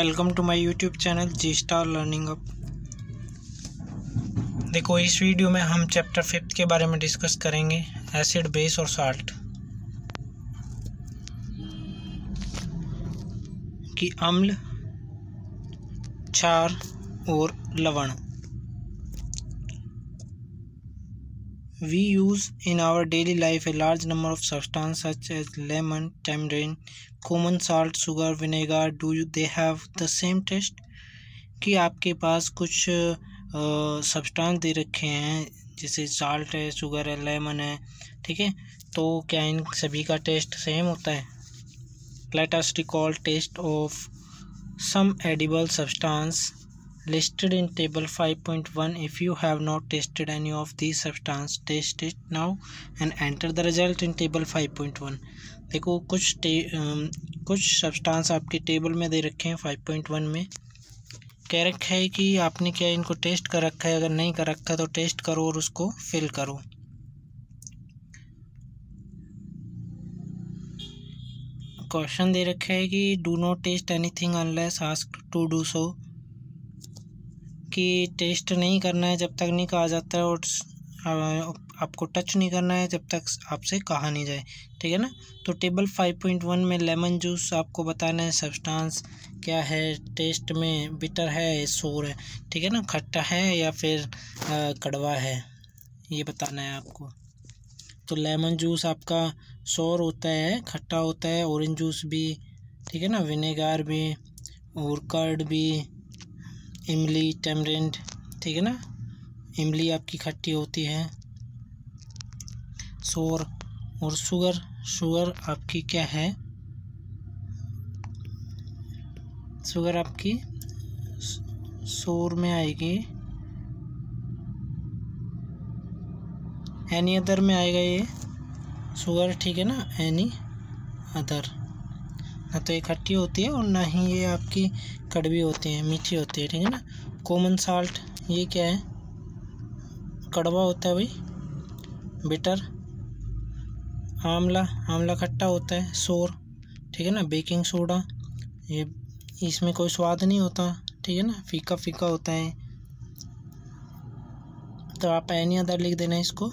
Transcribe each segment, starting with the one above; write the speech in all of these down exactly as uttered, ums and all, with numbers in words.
Welcome to my YouTube channel G star learning up. देखो, इस video में हम चैप्टर फिफ्थ के बारे में डिस्कस करेंगे, एसिड, बेस और साल्ट। कि अम्ल, क्षार और लवण। We use in our daily life a large number of substances such as lemon, tamarind, common salt, sugar, vinegar. Do you they have the same taste? कि आपके पास कुछ सब्सटेंस दे रखे हैं, जैसे साल्ट है, शुगर है, लेमन है, ठीक है। तो क्या इन सभी का टेस्ट सेम होता है? Let us recall taste of some edible substance listed in table five point one. If you have not tasted any of these substances, taste it now and enter the result in table five point one. देखो, कुछ कुछ substance आपके table में दे रखे हैं five point one में। कह रखा है कि आपने क्या इनको टेस्ट कर रखा है? अगर नहीं कर रखा तो टेस्ट करो और उसको फिल करो। क्वेश्चन दे रखा है कि do not taste anything unless asked to do so. कि टेस्ट नहीं करना है जब तक नहीं कहा जाता है, और आपको टच नहीं करना है जब तक आपसे कहा नहीं जाए, ठीक है ना। तो टेबल फाइव पॉइंट वन में लेमन जूस आपको बताना है सब्सटेंस क्या है, टेस्ट में बिटर है, सोर है, ठीक है ना, खट्टा है या फिर आ, कड़वा है, ये बताना है आपको। तो लेमन जूस आपका सोर होता है, खट्टा होता है, ऑरेंज जूस भी, ठीक है ना, विनेगार भी और कर्ड भी, इमली, टैमरिंड, ठीक है ना, इमली आपकी खट्टी होती है, सोर। और शुगर, शुगर आपकी क्या है? शुगर आपकी सोर में आएगी, एनी अदर में आएगा ये शुगर, ठीक है ना, एनी अदर। ना तो ये खट्टी होती है और ना ही ये आपकी कड़वी होती है, मीठी होती है, ठीक है ना। कॉमन साल्ट, ये क्या है? कड़वा होता है भाई, बिटर। आंवला, आंवला खट्टा होता है, सोर, ठीक है ना। बेकिंग सोडा, ये इसमें कोई स्वाद नहीं होता, ठीक है ना, फीका फीका होता है। तो आप एनी अदर लिख देना इसको,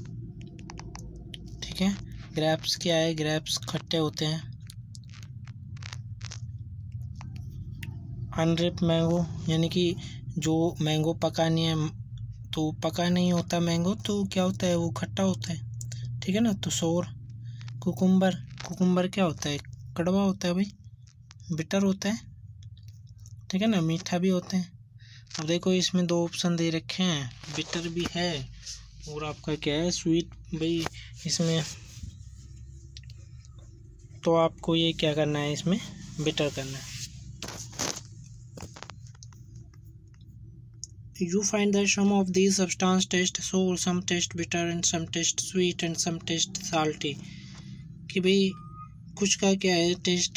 ठीक है। ग्रेप्स क्या है? ग्रेप्स खट्टे होते हैं। अनरिप मैंगो, यानी कि जो मैंगो पका नहीं है, तो पका नहीं होता मैंगो, तो क्या होता है? वो खट्टा होता है, ठीक है ना। तो सोर। कुकुम्बर, कुकुम्बर क्या होता है? कड़वा होता है भाई, बिटर होता है, ठीक है ना, मीठा भी होता है। अब देखो, इसमें दो ऑप्शन दे रखे हैं, बिटर भी है और आपका क्या है, स्वीट भाई इसमें। तो आपको ये क्या करना है, इसमें बिटर करना है। You find that some of these substances taste sour, some taste bitter, and some taste sweet, and some taste salty. कि भाई कुछ का क्या है, टेस्ट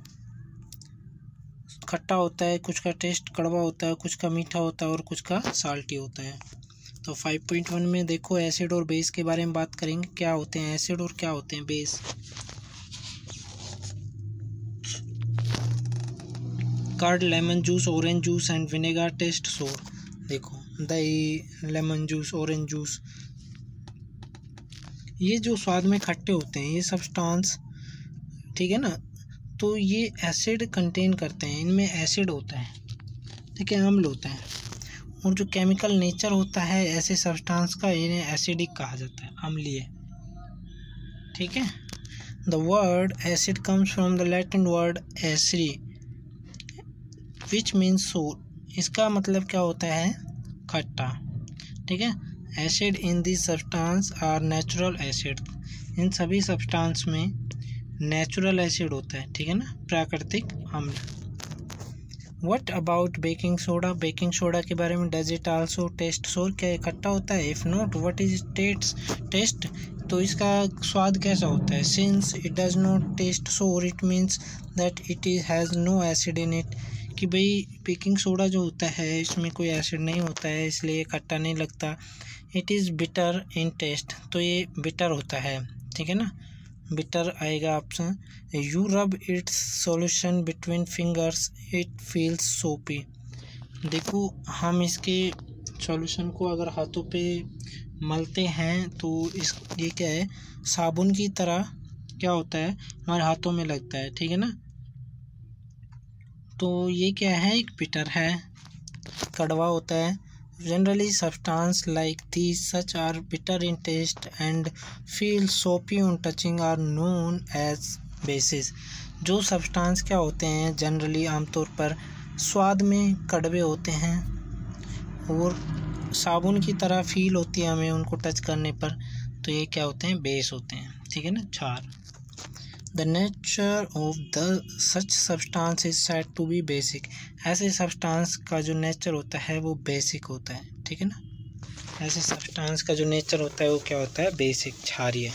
खट्टा होता है, कुछ का टेस्ट कड़वा होता है, कुछ का मीठा होता है और कुछ का साल्टी होता है। तो फाइव पॉइंट वन में देखो, एसिड और बेस के बारे में बात करेंगे। क्या होते हैं एसिड और क्या होते हैं base? Curd, lemon juice, orange juice and vinegar taste sour. देखो, दही, लेमन जूस, ऑरेंज जूस, ये जो स्वाद में खट्टे होते हैं, ये सब्सटेंस, ठीक है ना, तो ये एसिड कंटेन करते हैं, इनमें एसिड होता है, ठीक है, अम्ल होता है। और जो केमिकल नेचर होता है ऐसे सब्सटेंस का, इन्हें एसिडिक कहा जाता है, अम्लीय, ठीक है। The word acid comes from the Latin word acidi which means sour. इसका मतलब क्या होता है? खट्टा, ठीक है। Acid in this substance are natural acid. इन सभी सब्सटेंस में नेचुरल एसिड होता है, ठीक है ना, प्राकृतिक अम्ल। What about baking soda? Baking soda के बारे में, डज इट आल्सो टेस्ट सोर? क्या ये खट्टा होता है? If not, what is taste taste तो इसका स्वाद कैसा होता है? Since it does not taste sour, it means that it is has no acid in it. कि भाई बेकिंग सोडा जो होता है इसमें कोई एसिड नहीं होता है, इसलिए खट्टा नहीं लगता। It is bitter in taste, तो ये बिटर होता है, ठीक है ना, बिटर आएगा option. You rub its solution between fingers it feels soapy. देखो हम इसके सॉल्यूशन को अगर हाथों पे मलते हैं तो इस ये क्या है, साबुन की तरह क्या होता है हमारे हाथों में लगता है, ठीक है ना। तो ये क्या है, एक बिटर है, कड़वा होता है। Generally substance like these such are bitter in taste and feel soapy on touching are known as bases। जो सब्सटेंस क्या होते हैं जनरली आमतौर पर स्वाद में कड़वे होते हैं और साबुन की तरह फील होती है हमें उनको टच करने पर, तो ये क्या होते हैं, बेस होते हैं, ठीक है ना। चार, the nature of the such substance is said to be basic. ऐसे सब्सटेंस का जो नेचर होता है वो बेसिक होता है, ठीक है ना। ऐसे सब्सटेंस का जो नेचर होता है वो क्या होता है, बेसिक, क्षारीय।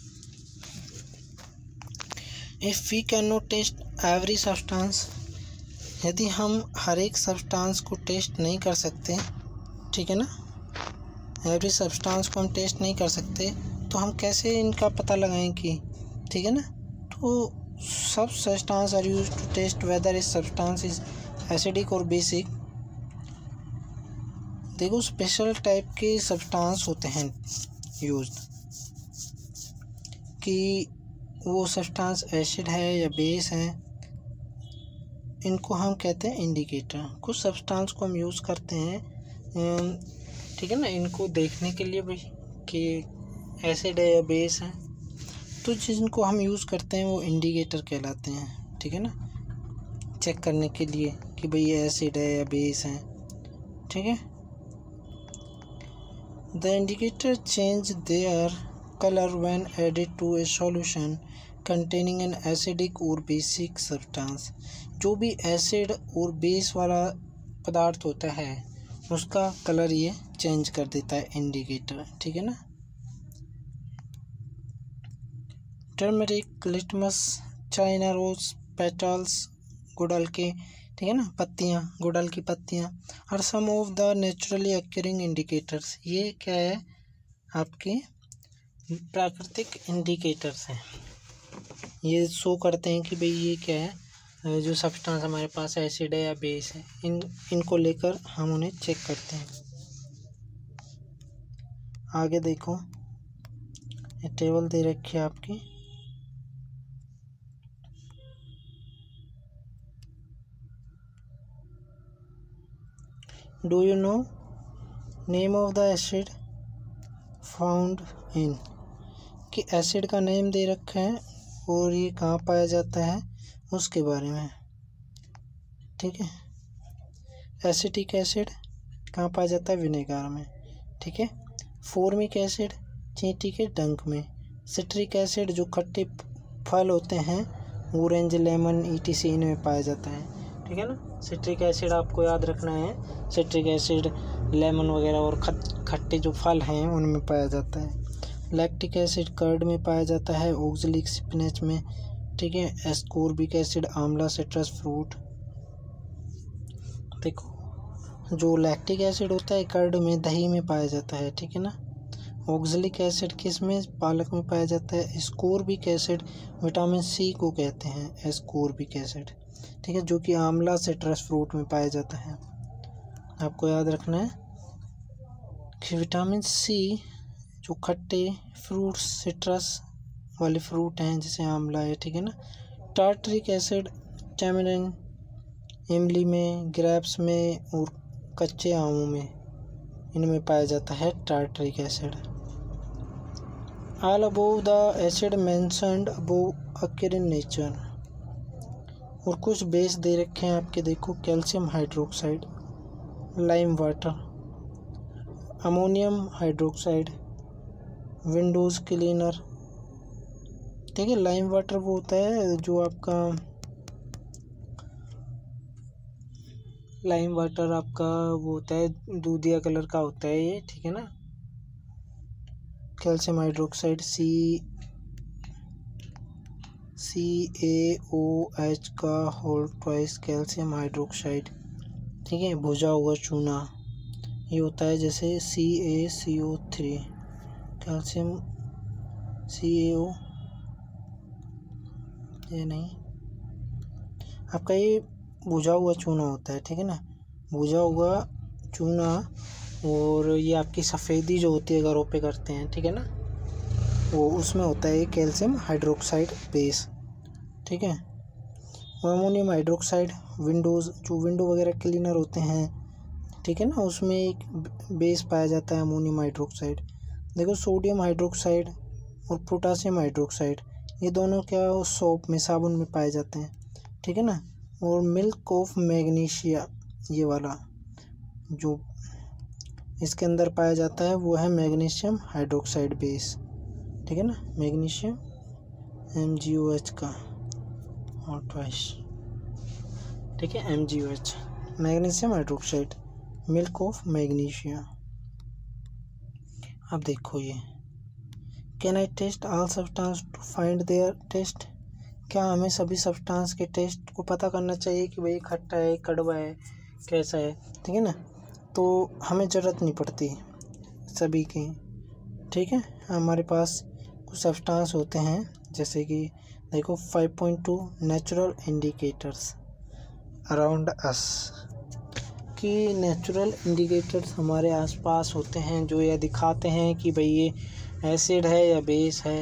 If we can not test every substance, यदि हम हर एक सब्सटेंस को टेस्ट नहीं कर सकते, ठीक है ना, एवरी सब्सटेंस को हम टेस्ट नहीं कर सकते तो हम कैसे इनका पता लगाएं कि, ठीक है ना। तो सब substance are used to test whether is substance is acidic or basic. देखो स्पेशल टाइप के सब्सटेंस होते हैं यूज्ड कि वो सब्सटेंस एसिड है या बेस है, इनको हम कहते हैं इंडिकेटर। कुछ सब्सटेंस को हम यूज़ करते हैं, ठीक है ना, इनको देखने के लिए भी कि एसिड है या बेस है, तो जिनको हम यूज़ करते हैं वो इंडिकेटर कहलाते हैं, ठीक है ना, चेक करने के लिए कि भाई ये एसिड है या बेस है, ठीक है। The indicator change their colour when added to a solution containing an acidic or basic substance. जो भी एसिड और बेस वाला पदार्थ होता है उसका कलर ये चेंज कर देता है इंडिकेटर, ठीक है ना। Turmeric, litmus, China rose petals, गुड़हल के, ठीक है ना, पत्तियाँ, गुड़हल की पत्तियाँ, और some of the naturally occurring indicators. ये क्या है, आपके प्राकृतिक इंडिकेटर्स हैं, ये शो करते हैं कि भाई ये क्या है, जो सब्सटेंस हमारे पास एसिड है या बेस है, इन इनको लेकर हम उन्हें चेक करते हैं। आगे देखो, ये टेबल दे रखी है आपकी, do you know name of the acid found in, कि एसिड का नेम दे रखा है और ये कहाँ पाया जाता है उसके बारे में, ठीक है। एसिटिक एसिड कहाँ पाया जाता है, विनेगर में, ठीक है। फॉर्मिक एसिड चींटी के डंक में। सिट्रिक एसिड जो खट्टे फल होते हैं, ऑरेंज, लेमन, ईटीसी, इनमें पाया जाता है, ठीक है ना। सिट्रिक एसिड आपको याद रखना है, सिट्रिक एसिड लेमन वगैरह और खट खट्टे जो फल हैं उनमें पाया जाता है। लैक्टिक एसिड कर्ड में पाया जाता है, ऑक्सैलिक स्पिनच में, ठीक है। Ascorbic acid amla, citrus fruit. देखो जो लैक्टिक एसिड होता है कर्ड में, दही में पाया जाता है, ठीक है ना। ऑक्सैलिक एसिड किस में, पालक में पाया जाता है। एस्कोर्बिक एसिड विटामिन सी को कहते हैं एस्कोर्बिक एसिड, ठीक है, जो कि आंवला, सिट्रस फ्रूट में पाया जाता है। आपको याद रखना है कि विटामिन सी जो खट्टे फ्रूट्स, सिट्रस वाले फ्रूट हैं जैसे आंवला है, ठीक है ना। टार्टरिक एसिड टैमरिन, इमली में, ग्रेप्स में और कच्चे आमों में, इनमें पाया जाता है tartaric acid. All above the acid mentioned above occur in nature. और कुछ बेस दे रखे हैं आपके, देखो calcium hydroxide, lime water, ammonium hydroxide, windows cleaner, ठीक है। लाइम वाटर वो होता है जो आपका लाइम वाटर आपका वो होता है दूधिया कलर का होता है ये, ठीक है ना। Calcium hydroxide C C A O H का होल ट्वाइस कैल्शियम हाइड्रोक्साइड, ठीक है। भुजा हुआ चूना ये होता है जैसे सी ए सी O three, calcium C A ओ ये नहीं, आपका ये भुजा हुआ चूना होता है, ठीक है ना, भुजा हुआ चूना। और ये आपकी सफ़ेदी जो होती है घरों पे करते हैं, ठीक है ना, वो उसमें होता है कैल्शियम हाइड्रोक्साइड बेस, ठीक है। और अमोनियम हाइड्रोक्साइड विंडोज़, जो विंडो वगैरह क्लीनर होते हैं, ठीक है ना, उसमें एक बेस पाया जाता है अमोनियम हाइड्रोक्साइड। देखो सोडियम हाइड्रोक्साइड और पोटासियम हाइड्रोक्साइड, ये दोनों क्या सोप में, साबुन में पाए जाते हैं, ठीक है ना। और मिल्क ऑफ मैग्नीशिया, ये वाला जो इसके अंदर पाया जाता है वो है मैग्नीशियम हाइड्रोक्साइड बेस, ठीक है ना, magnesium M G O H का और ट्वाइस, ठीक है, M G O H magnesium hydroxide, milk of magnesia. अब देखो ये, can I test all substance to find their test, क्या हमें सभी सब्सटेंस के टेस्ट को पता करना चाहिए कि भाई खट्टा है, कड़वा है, कैसा है, ठीक है ना। तो हमें ज़रूरत नहीं पड़ती सभी की, ठीक है। हमारे पास कुछ सब्सटेंस होते हैं, जैसे कि देखो five point two natural indicators around us, कि नेचुरल इंडिकेटर्स हमारे आसपास होते हैं जो यह दिखाते हैं कि भाई ये एसिड है या बेस है।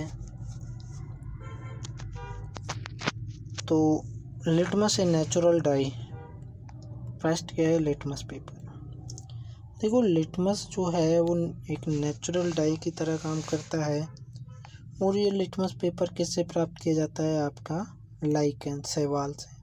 तो litmus a natural dye, first क्या है लिटमस पेपर। देखो लिटमस जो है वो एक नेचुरल डाई की तरह काम करता है। और ये लिटमस पेपर किससे प्राप्त किया जाता है, आपका लाइकेन, शैवाल से।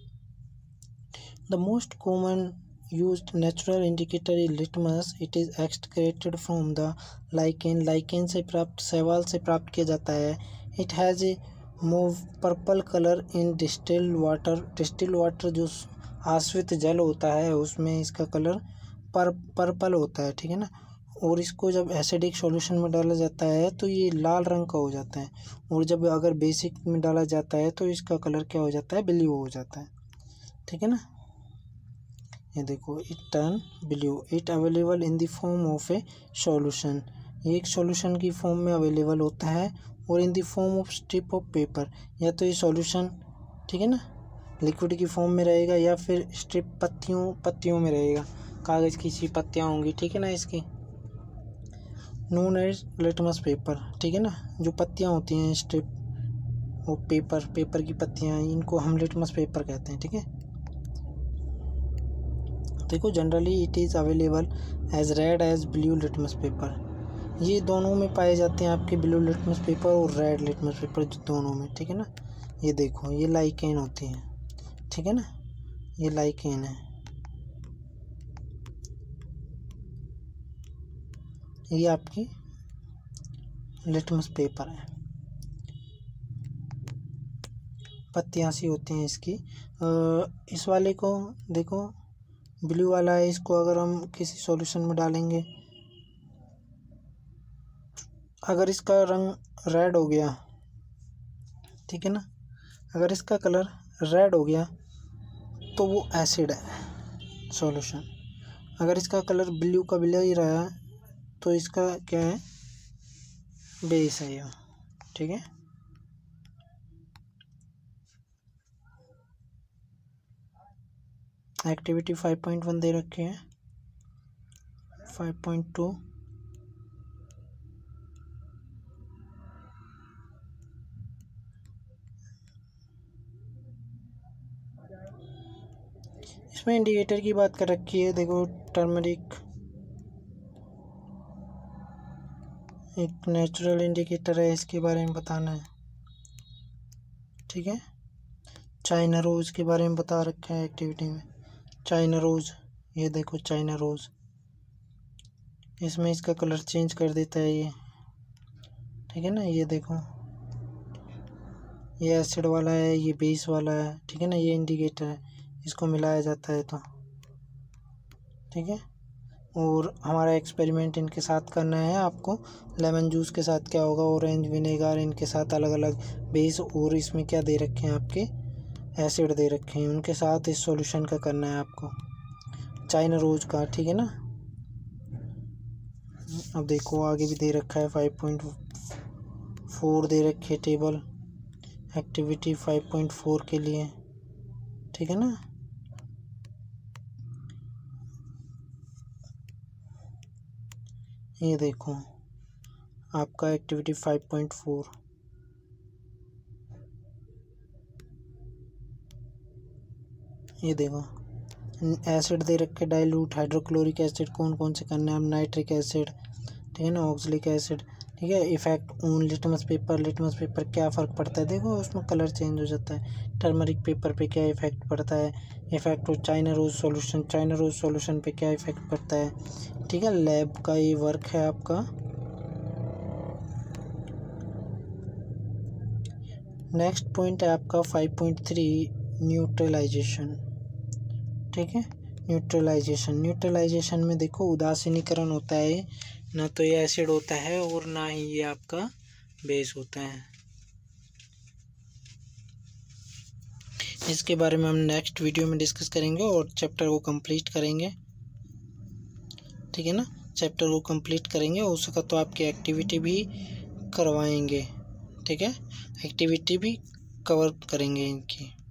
The most common used natural indicator is litmus. It is extracted from the lichen. lichen से प्राप्त, शैवाल से प्राप्त किया जाता है। It has a mauve purple color in distilled water. distilled water जो आश्रित जल होता है उसमें इसका कलर पर पर्पल होता है, ठीक है ना। और इसको जब एसिडिक सॉल्यूशन में डाला जाता है तो ये लाल रंग का हो जाता है। और जब अगर बेसिक में डाला जाता है तो इसका कलर क्या हो जाता है, ब्लू हो जाता है, ठीक है ना। ये देखो, it turn blue, it available in the form of a solution, ये एक सॉल्यूशन की फॉर्म में अवेलेबल होता है। और in the form of strip of paper, या तो ये सॉल्यूशन, ठीक है ना, लिक्विड की फॉर्म में रहेगा या फिर स्ट्रिप पत्तियों पत्तियों में रहेगा, कागज़ की सी पत्तियाँ होंगी, ठीक है ना, इसकी नोन एज लिटमस पेपर, ठीक है ना। जो पत्तियाँ होती हैं स्ट्रिप और पेपर, पेपर की पत्तियाँ, इनको हम लिटमस पेपर कहते हैं, ठीक है। देखो generally it is available as red as blue litmus paper, ये दोनों में पाए जाते हैं आपके ब्लू लिटमस पेपर और रेड लिटमस पेपर, दोनों में, ठीक है ना। ये देखो ये लाइकेन होती है, ठीक है ना, ये लाइकेन है, ये आपकी लिटमस पेपर है, पत्तियाँ सी होती हैं इसकी। इस वाले को देखो ब्लू वाला है, इसको अगर हम किसी सॉल्यूशन में डालेंगे, अगर इसका रंग रेड हो गया, ठीक है ना, अगर इसका कलर रेड हो गया तो वो एसिड है सॉल्यूशन। अगर इसका कलर ब्लू का ब्लू ही रहा तो इसका क्या है, बेस है ये, ठीक है। एक्टिविटी फाइव पॉइंट वन दे रखे हैं, फाइव पॉइंट टू इसमें इंडिकेटर की बात कर रखी है। देखो टर्मरिक एक नेचुरल इंडिकेटर है, इसके बारे में बताना है, ठीक है। चाइना रोज़ के बारे में बता रखा है एक्टिविटी में, चाइना रोज़, ये देखो चाइना रोज़, इसमें इसका कलर चेंज कर देता है ये, ठीक है ना। ये देखो ये एसिड वाला है, ये बेस वाला है, ठीक है ना, ये इंडिकेटर है, इसको मिलाया जाता है तो, ठीक है। और हमारा एक्सपेरिमेंट इनके साथ करना है आपको, लेमन जूस के साथ क्या होगा, ऑरेंज विनेगर, इनके साथ अलग अलग बेस, और इसमें क्या दे रखे हैं आपके एसिड दे रखे हैं, उनके साथ इस सॉल्यूशन का करना है आपको, चाइना रोज़ का, ठीक है ना। अब देखो आगे भी दे रखा है, फाइव पॉइंट फोर दे रखी है table, activity five point four के लिए, ठीक है ना। ये देखो आपका एक्टिविटी फाइव पॉइंट फोर, ये देखो एसिड दे रखे, डाइल्यूट हाइड्रोक्लोरिक एसिड कौन कौन से करने हैं, नाइट्रिक एसिड, ठीक है ना, ऑक्सलिक एसिड, ठीक है। Effect on litmus paper, litmus paper क्या फ़र्क पड़ता है, देखो उसमें कलर चेंज हो जाता है। टर्मरिक पेपर पे क्या इफेक्ट पड़ता है, effect of China rose solution, China rose solution पे क्या इफेक्ट पड़ता है, ठीक है। लैब का ये वर्क है आपका। नेक्स्ट पॉइंट है आपका फाइव पॉइंट थ्री न्यूट्रलाइजेशन, ठीक है। न्यूट्रलाइजेशन, न्यूट्रलाइजेशन में देखो उदासीनीकरण होता है, ना तो ये एसिड होता है और ना ही ये आपका बेस होता है। इसके बारे में हम नेक्स्ट वीडियो में डिस्कस करेंगे और चैप्टर को कंप्लीट करेंगे, ठीक है ना। चैप्टर को कंप्लीट करेंगे, हो सका तो आपकी एक्टिविटी भी करवाएंगे, ठीक है, एक्टिविटी भी कवर करेंगे इनकी।